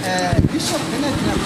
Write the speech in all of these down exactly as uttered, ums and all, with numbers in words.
eh Bishop Benedict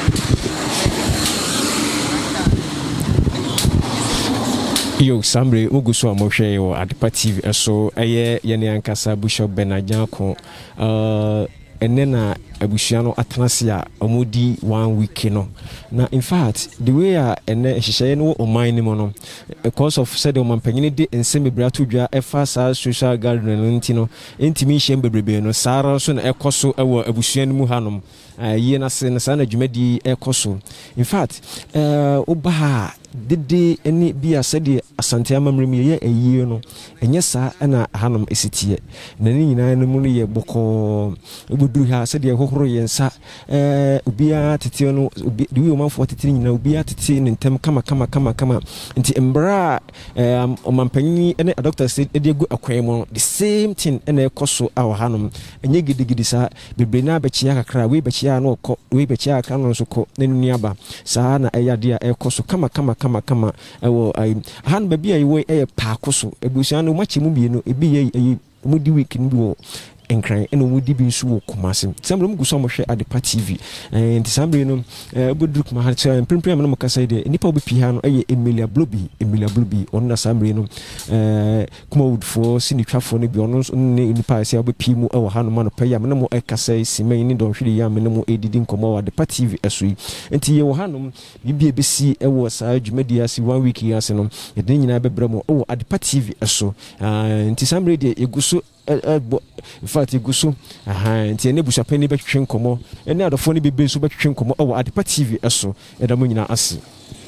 Yo, Sambre, Uguso Moshe, or Adepa T V, so aye, Yaniankasa, Bishop Benadianko, uh, and then uh, Abusiano Atanasia, Omudi one week, you know. Now, in fact, the way I and she say no or mine mono, because of said on Penny and semi bratuja, a fast social garden and Lentino, intimation baby, no Sarah, soon a coso, our Abusian Muhanum, Yena Senasana Jumedi, a coso. In fact, uh, Obaha. Did they any be a said Asante Amamri a year no, and yes, sir, and a hanum is it yet. Nanny nine money a boko would do her said a horror and sa, eh, Ubia Titiano, do you want forty three, no, be at tin and tem, come, come, come, come, and the embra, um, on my penny, and a doctor said, a good aquamo, the same thing, and a coso our hanum, and ye get the gidisa, be brina bechiaka cry, we bechiano, we bechiaka canon so called Neniaba, Sahana, a dear air coso, come, come, kama kama ewo ai han baby ai we e paako so ebusia no machi mu bie no ebi ye mudi week ni wo enkran eno mudi bi nso wo komase sambre mu guso mo hwe Adepa T V and sambre no boduk ma ha cha prempren no makasa de nipa obi pi ha no eye Emilia Blobi Emilia Blobi onna sambre no eh kuma wood for sinitwafo no bi ono ne nipa ase obi pi mu e wo ha no ma no paya me no mo ekasa simen ni don hwede ya me no mo edidi nkomo wa Adepa T V esoi enti ye wo ha no bibi ebesi e wo sa dwumadi ase one week ya ase no ye den nyina bebrɛ mo e wo Adepa T V eso enti sambre de eguso in fact iguso aha nti ene busha pani betwe nkomo ene adofo ne bebe so betwe nkomo o Adepa T V eso eda mo nyina ase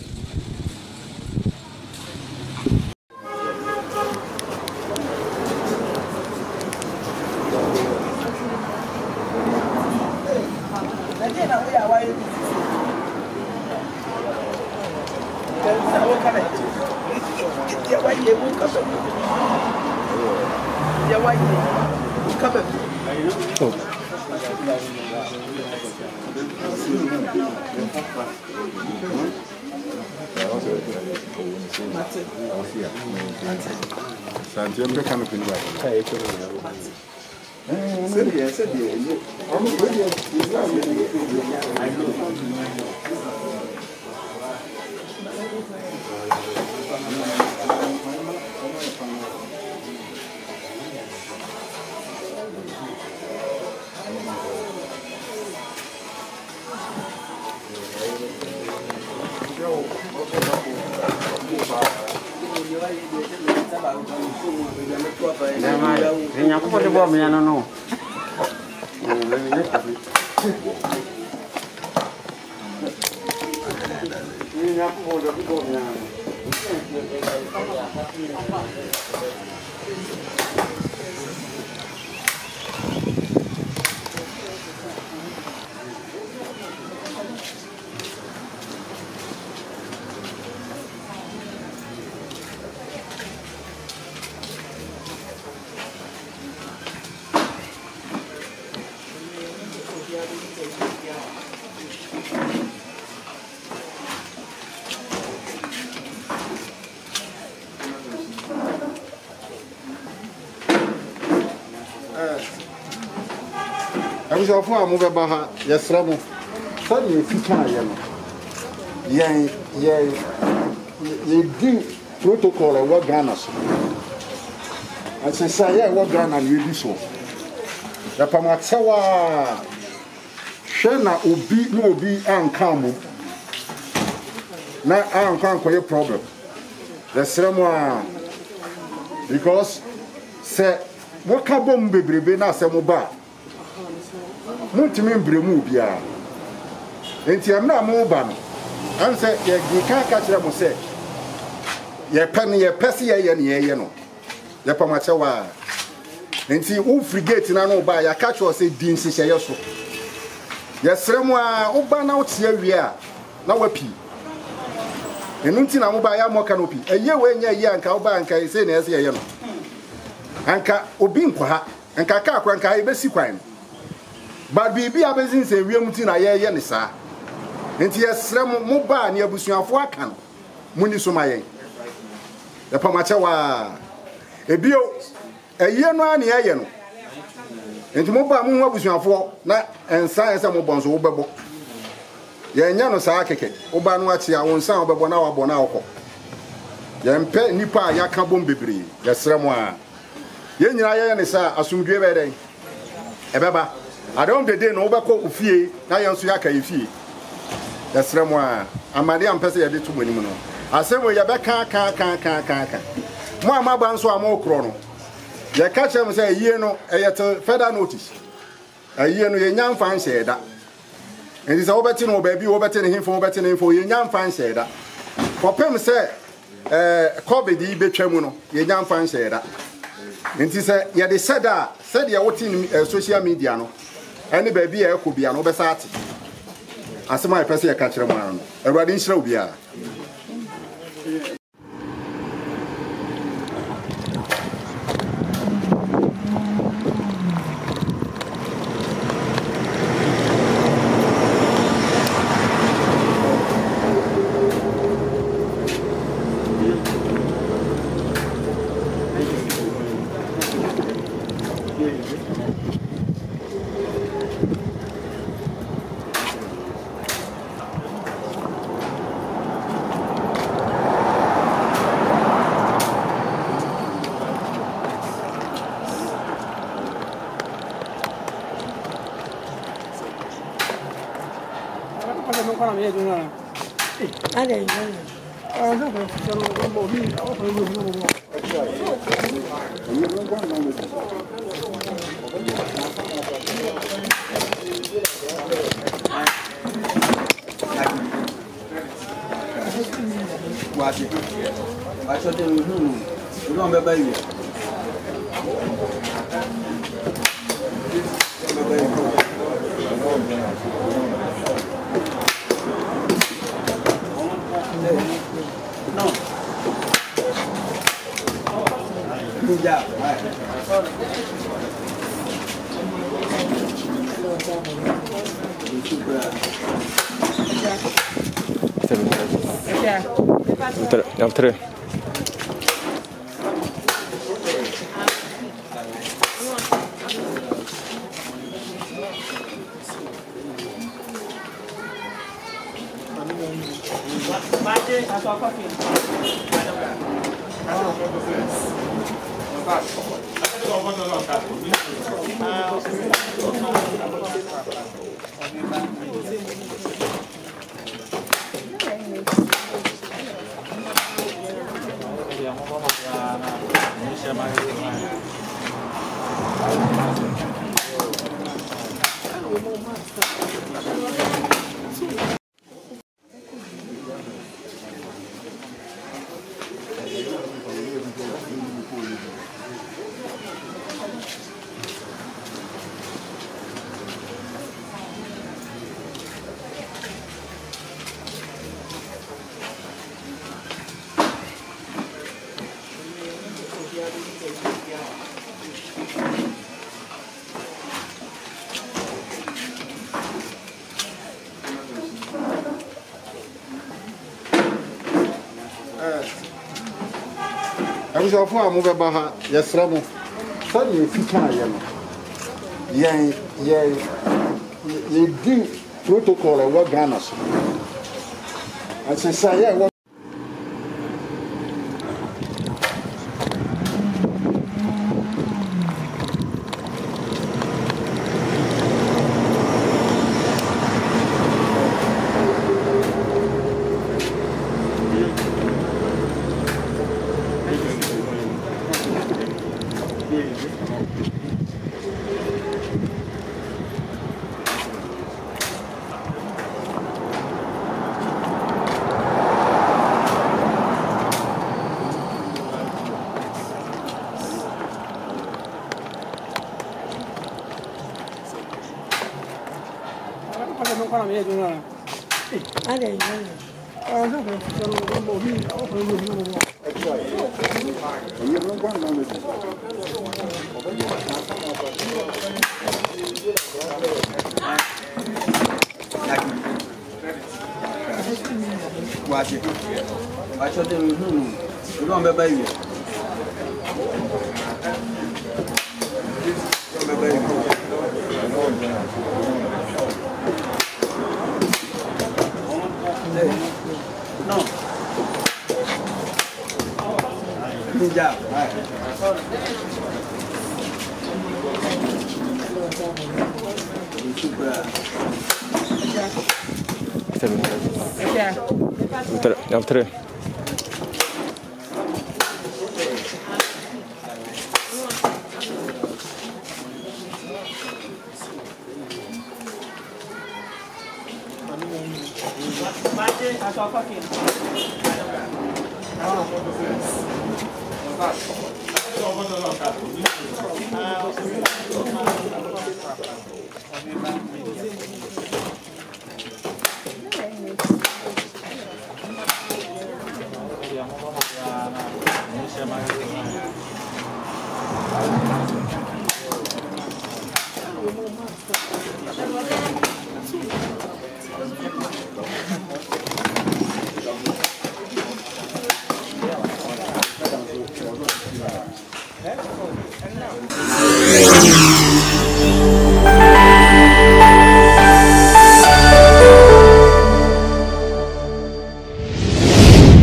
Santi, I'm kind of in right. Said yes, said yes. I'm Nya ko de bo me no no. Nya ko de bo me no. I'm so far move about yes, Ramo. Suddenly, if you can't, yeah, yeah, you do protocol and what Ghana. I say, yeah, what Ghana you do so. The Pamatawa Shana Ubi no be and come. Now I can't call your problem. The Sramo because say what cabum baby na semoba. Muntimi mbremu bia enti amna mo ba no an se ye gika ka kire mo se ye pen ye pese ye ye ne ye no ye pamache wa enti u frigate na no ba ya ka kire se din hihye ye so ye sremu a u ba na u tie wie a na wapi enu nti na mo ba ya mo canopy eye we nya ye anka u ba anka se na ye ye no anka obi nkwa ha anka ka akwa anka e besi kwan but bibi abezin se wiem ti na ye ye ne sa enti yesrem mo ba ne abusuafo aka no muni so mayen e pamache wa ebio eye no ane ye no enti mo ba mo ho abusuafo na ensa ensa mo bonzo wo bebo ye nya no saa keke wo ba no achi a wo nsa wo bebo na wo bo na wo ye mpe nipa ya ka bom bebre ye sremo a ye nyina ye ne sa asumdwe be den ebeba adom de de no wo beko ofie na ye nso ya ka efie ye sremo a amade ampese ye de to monim no asemo ye be ka ka ka ka ka mo amaba nso amokro no ye ka chem say yie no eyete further notice ayie no ye nyam fan sheda enti say obeti no ba bi obeti ne himfo obeti ne himfo ye nyam fan sheda popem say eh covid yi betwam no ye nyam fan sheda enti say ye de seda said ye woti social media no eni ba bi e ko bia no obesa ate asema e pese ye ka kire mo ano awurade nhyira obia Allez, No. Good job. After I'm sure for a move about yes, Ramo. Suddenly, if you can't, yeah, yeah, you do protocol and what Ghana's. I say, yeah, what. allez, Watch it. Watch what they do. You don't be baby. Don't be baby. No. Good job. After, after. Oh.